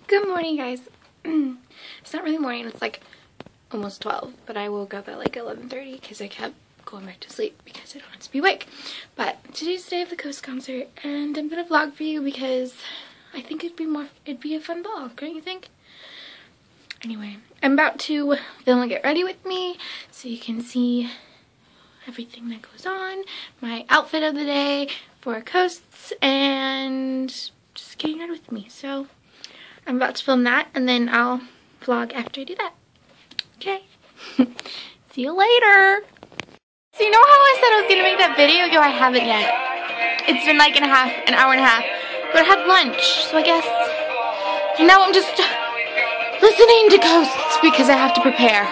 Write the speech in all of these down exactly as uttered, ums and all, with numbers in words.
Good morning, guys. It's not really morning, it's like almost twelve, but I woke up at like eleven thirty because I kept going back to sleep because I don't want to be awake. But today's the day of the Coast concert, and I'm gonna vlog for you because I think it'd be more it'd be a fun vlog, don't you think? Anyway, I'm about to film and get ready with me so you can see everything that goes on, my outfit of the day for Coasts, and just getting ready with me. So I'm about to film that, and then I'll vlog after I do that. Okay. See you later. So you know how I said I was gonna make that video? Yo, I haven't yet. It's been like an half, an hour and a half. But I had lunch, so I guess. And now I'm just listening to Coasts because I have to prepare.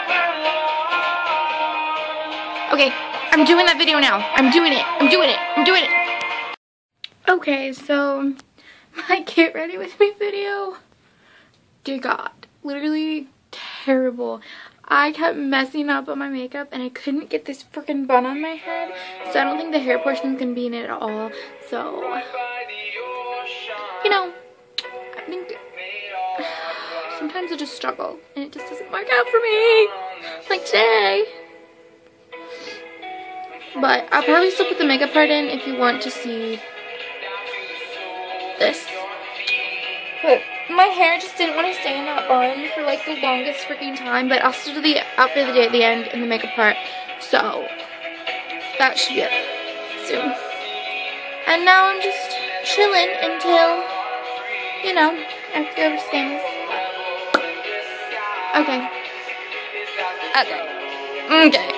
Okay, I'm doing that video now. I'm doing it. I'm doing it. I'm doing it. Okay, so my get ready with me video, dear God, literally terrible. I kept messing up on my makeup and I couldn't get this freaking bun on my head, so I don't think the hair portion is gonna be in it at all. So, you know, I think sometimes I just struggle and it just doesn't work out for me, like today. But I'll probably still put the makeup part in if you want to see this. But my hair just didn't want to stay in that bun for like the longest freaking time. But I'll still do the outfit of the day at the end and the makeup part. So that should be it soon. And now I'm just chilling until, you know, I have to go over to Stanley's. Okay. Okay. Okay.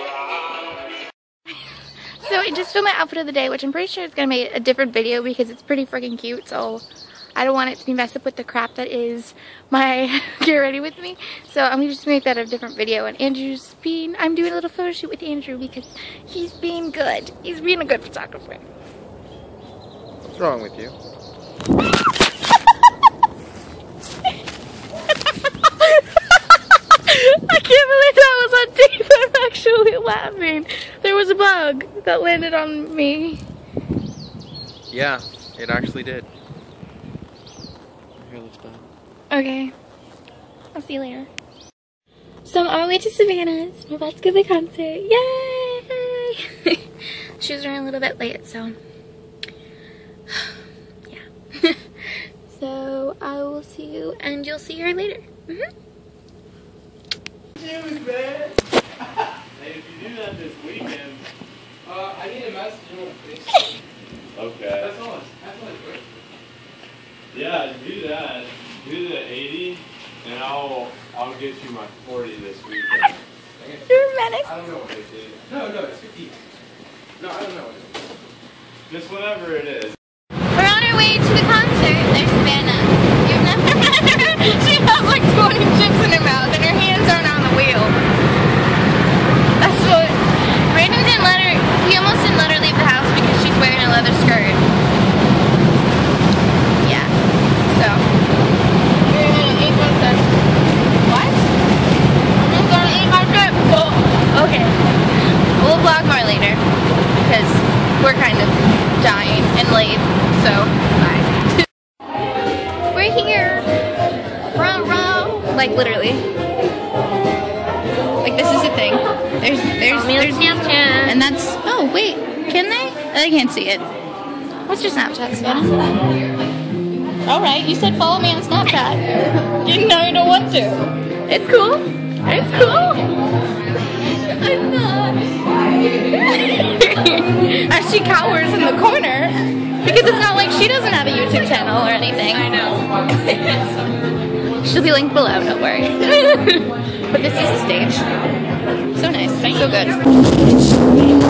So I just filmed my outfit of the day, which I'm pretty sure is going to make a different video because it's pretty freaking cute, so I don't want it to be messed up with the crap that is my get ready with me. So I'm going to just make that a different video, and Andrew's being, I'm doing a little photo shoot with Andrew because he's being good. He's being a good photographer. What's wrong with you? I can't believe that was on tape. I'm actually laughing. There was a bug that landed on me. Yeah, it actually did. Here, let's go. Okay. I'll see you later. So I'm on my way to Savannah's. We're about to go to the concert. Yay! She was running a little bit late, so yeah. So I will see you, and you'll see her later. Mm-hmm. Hey, if you do that this weekend, uh, I need a message on Facebook. Okay. That's all. That's all it's worth. Yeah, do that. Do the eighty, and I'll I'll get you my forty this weekend. You're a menace. I don't know what it is. No, no, it's fifty. No, I don't know what it is. Just whatever it is. We're on our way to the concert. There's Savannah. You've never met her. She has like twenty chips in her mouth, and her hands aren't on the wheel. That's what. Brandon didn't let her. He almost didn't let her leave the house because she's wearing a leather skirt. Yeah. So. We're gonna eat one set. What? I'm gonna eat my trip. Oh, okay. We'll vlog more later because we're kind of dying and late. So bye. We're here. Front row. Like literally. Like this is the thing. There's there's there's Snapchat. And that's oh wait, can they? I can't see it. What's your Snapchat, Savannah? Alright, you said follow me on Snapchat. You know you don't want to. It's cool. It's cool. I'm not. As she cowers in the corner. Because it's not like she doesn't have a YouTube channel or anything. I know. She'll be linked below, don't worry. But this is the stage. So nice, so good.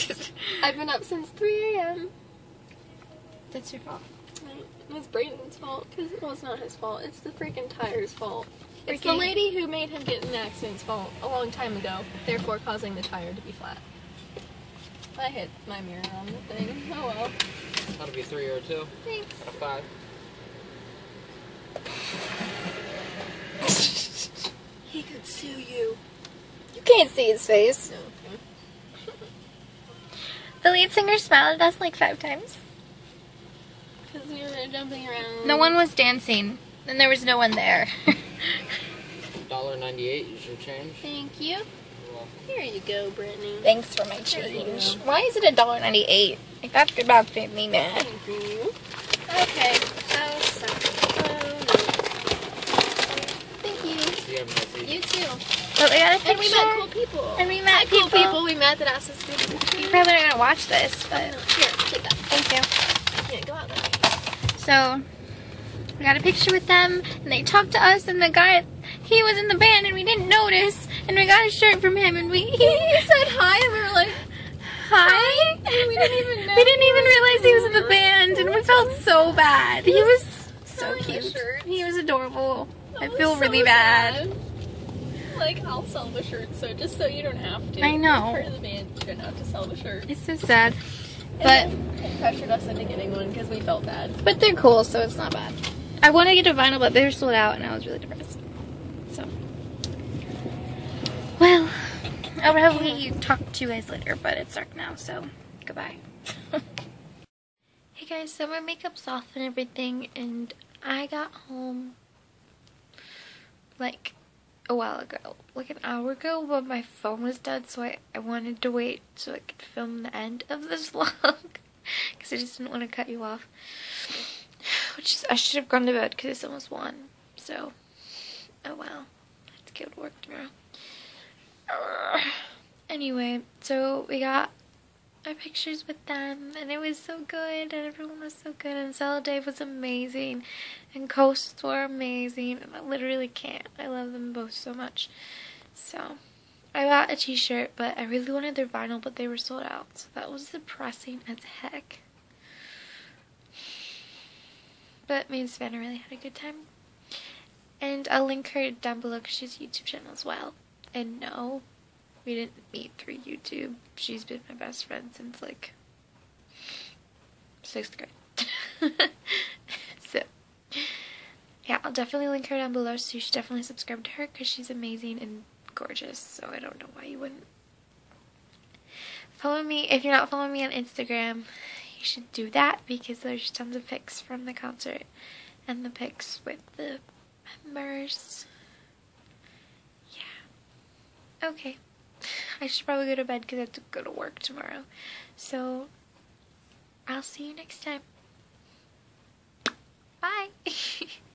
I've been up since three A M That's your fault. It was Brayden's fault, because well, it's not his fault. It's the freaking tire's fault. It's the Freaking- lady who made him get in an accident's fault a long time ago, therefore causing the tire to be flat. I hit my mirror on the thing. Oh well. That'll be a three or a two. Thanks. A five. He could sue you. You can't see his face. No. The lead singer smiled at us like five times. Because we were jumping around. No one was dancing, and there was no one there. one ninety-eight is your change. Thank you. Here you go, Brittany. Thanks for my change. Why is it a dollar ninety-eight? Like, that's about to make me mad. Thank you. Okay. Oh, sorry. Oh, no. Thank you. You have a nice evening. You too. But we got a picture. And we met cool people. And we met cool people. people we met that asked us to do You're probably not gonna watch this, but Here, take that. thank you. Yeah, go out there. So we got a picture with them, and they talked to us, and the guy, he was in the band, and we didn't notice, and we got a shirt from him, and we he said hi, and we were like, hi, and we didn't even know. We didn't even realize he was in the band, and we felt so bad. He was so selling the cute. shirts. He was adorable. I That feel was really so bad. sad. Like, I'll sell the shirt, so just so you don't have to. I know. Part of the band, you don't have to sell the shirt. It's so sad, And but then they pressured us into getting one because we felt bad. but they're cool, so it's not bad. I want to get a vinyl, but they're sold out, and I was really depressed. So, well, I'll probably talk to you guys later, but it's dark now, so goodbye. Hey guys, so my makeup's off and everything, and I got home like a while ago, like an hour ago, but my phone was dead, so I, I wanted to wait so I could film the end of this vlog, because I just didn't want to cut you off. Which is, I should have gone to bed because it's almost one. So, oh well. I have to go to work tomorrow. Urgh. Anyway, so we got our pictures with them, and it was so good, and everyone was so good, and Stella Dave was amazing, and Coasts were amazing, and I literally can't. I love them both so much. So, I got a t-shirt, but I really wanted their vinyl, but they were sold out, so that was depressing as heck. But me and Savannah really had a good time. And I'll link her down below because she has a YouTube channel as well. And no, we didn't meet through YouTube. She's been my best friend since like sixth grade. So, yeah, I'll definitely link her down below, so you should definitely subscribe to her because she's amazing and gorgeous. So I don't know why you wouldn't. Follow me if you're not following me on Instagram. You should do that because there's tons of pics from the concert and the pics with the members. Yeah. Okay. I should probably go to bed because I have to go to work tomorrow. So, I'll see you next time. Bye.